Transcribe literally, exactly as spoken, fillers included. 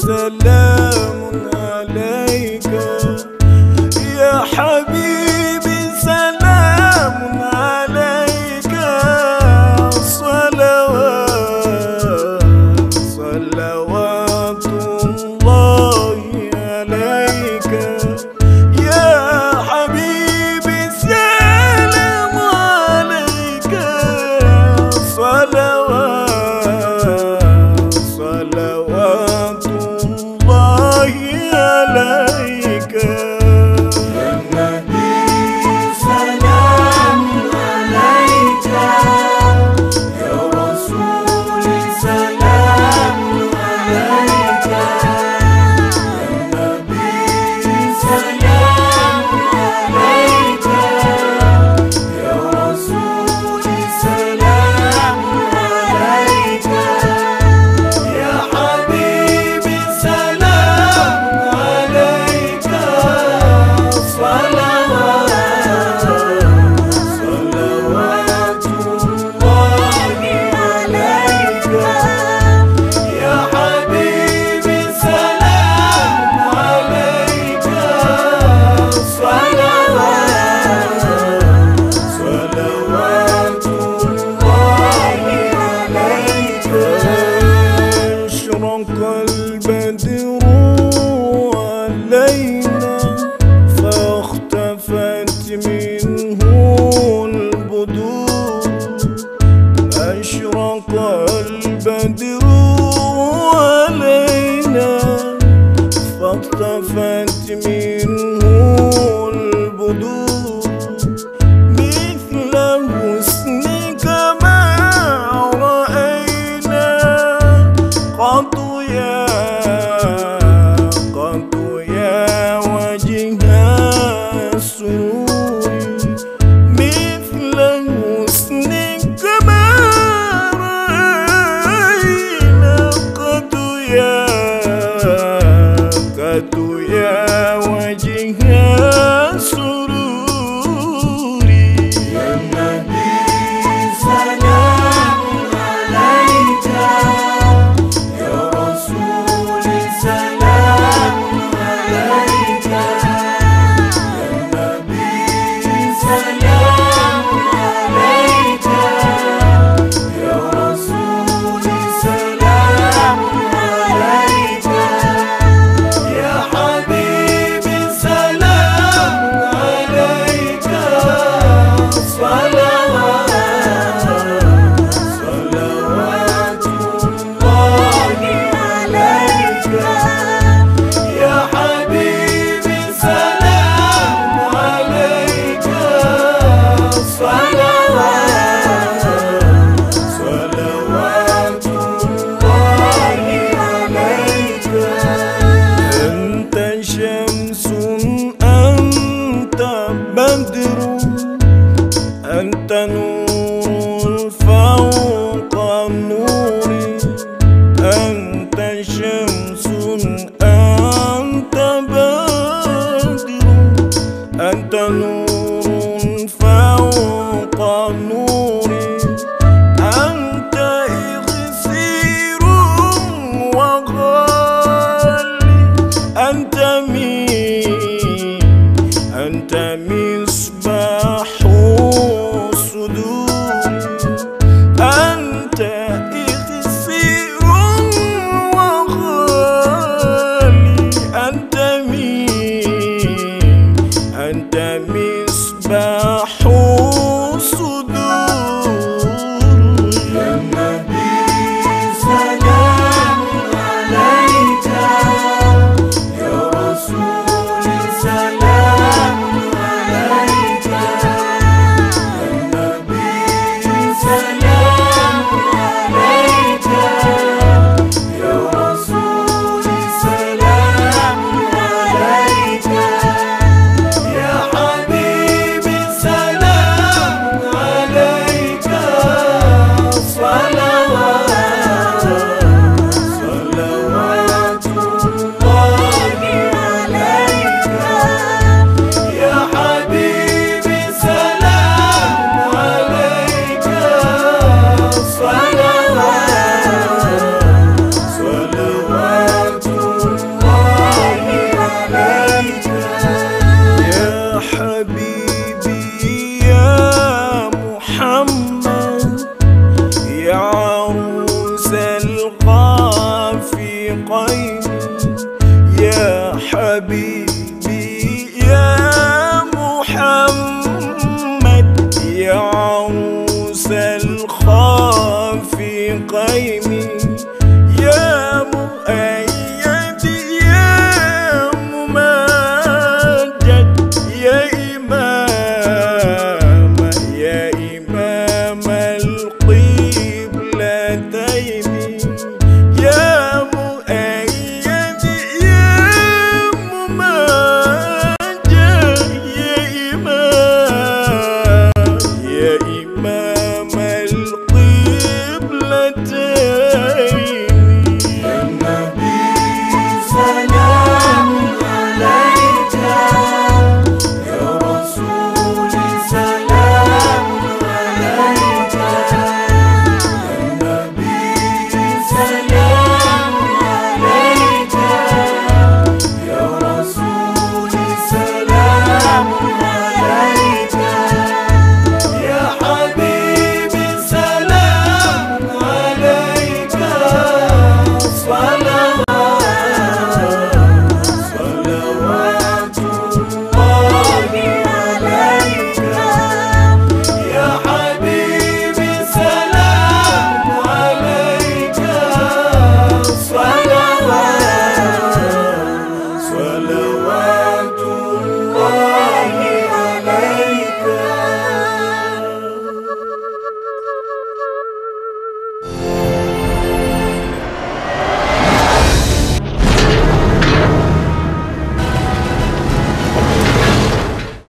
سلام عليك يا حبيبي، سلام عليك. صلوات صلوات الله عليك يا حبيبي، سلام عليك. صلوات صلوات الله عليك يا نبي، سلام عليك يا رسول، سلام عليك يا نبي، سلام عليك يا رسول، سلام عليك يا حبيبي، سلام عليك. صلوات صلوات الله عليك يا حبيبي، سلام عليك. صلوات صلوات الله عليك. أشرق البدر علينا فاختفت منه البدور. أشرق البدر علينا فاختفت منه البدور. مثل حسنك ما رأينا قط يا قط يا وجه السرور. مثل حسنك ما رأينا قط يا قط يا وجه السرور. يا نبي، سلام عليك يا رسول، سلام عليك يا نبي، سلام عليك يا رسول، سلام عليك يا حبيبي، سلام عليك. صلوات صلوات الله عليك يا حبيبي، سلام عليك. صلوات صلوات الله عليك. أنت شمس أنت بدر، أنت نور فوق النور. أنت شمس أنت بدر، أنت نور فوق النور. أنت إغسير وغالي، أنت مين، أنت مصباح الصدور. أنت إغسير وغالي، أنت مين، أنت مصباح الصدور. يا نبي، سلام عليك يا حبيبي